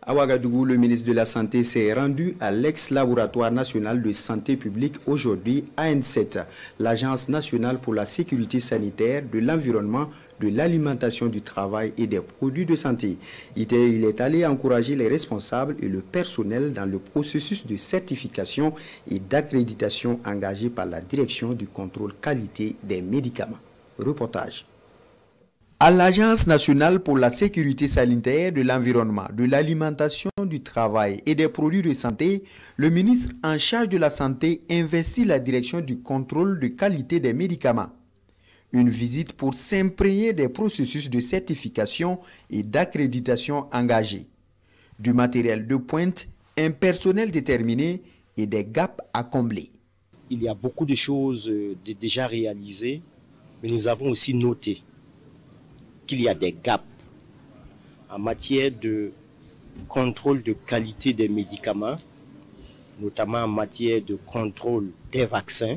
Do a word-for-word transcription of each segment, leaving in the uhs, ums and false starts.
À Ouagadougou, le ministre de la Santé s'est rendu à l'ex-laboratoire national de santé publique aujourd'hui, A N sept, l'Agence nationale pour la sécurité sanitaire, de l'environnement, de l'alimentation, du travail et des produits de santé. Il est allé encourager les responsables et le personnel dans le processus de certification et d'accréditation engagé par la Direction du contrôle qualité des médicaments. Reportage. À l'Agence nationale pour la sécurité sanitaire, de l'environnement, de l'alimentation, du travail et des produits de santé, le ministre en charge de la santé investit la direction du contrôle de qualité des médicaments. Une visite pour s'imprégner des processus de certification et d'accréditation engagés. Du matériel de pointe, un personnel déterminé et des gaps à combler. Il y a beaucoup de choses déjà réalisées, mais nous avons aussi noté qu'il y a des gaps en matière de contrôle de qualité des médicaments, notamment en matière de contrôle des vaccins.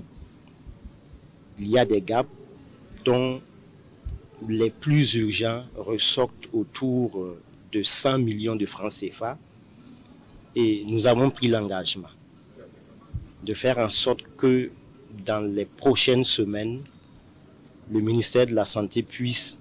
Il y a des gaps dont les plus urgents ressortent autour de cent millions de francs C F A et nous avons pris l'engagement de faire en sorte que dans les prochaines semaines, le ministère de la Santé puisse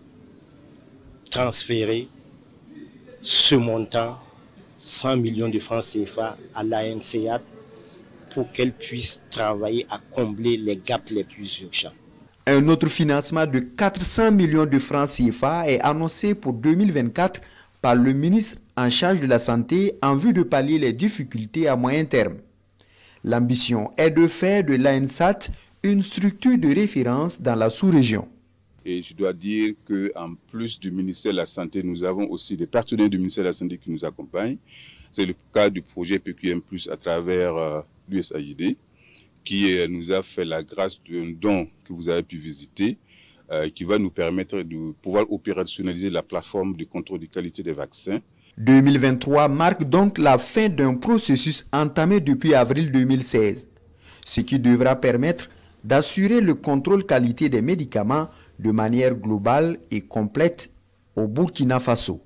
transférer ce montant, cent millions de francs C F A, à l'A N C A pour qu'elle puisse travailler à combler les gaps les plus urgents. Un autre financement de quatre cents millions de francs C F A est annoncé pour deux mille vingt-quatre par le ministre en charge de la Santé en vue de pallier les difficultés à moyen terme. L'ambition est de faire de l'A N S A T une structure de référence dans la sous-région. Et je dois dire qu'en plus du ministère de la Santé, nous avons aussi des partenaires du ministère de la Santé qui nous accompagnent. C'est le cas du projet P Q M plus, à travers euh, l'U S A I D, qui euh, nous a fait la grâce d'un don que vous avez pu visiter, euh, qui va nous permettre de pouvoir opérationnaliser la plateforme de contrôle de qualité des vaccins. deux mille vingt-trois marque donc la fin d'un processus entamé depuis avril deux mille seize, ce qui devra permettre d'assurer le contrôle qualité des médicaments de manière globale et complète au Burkina Faso.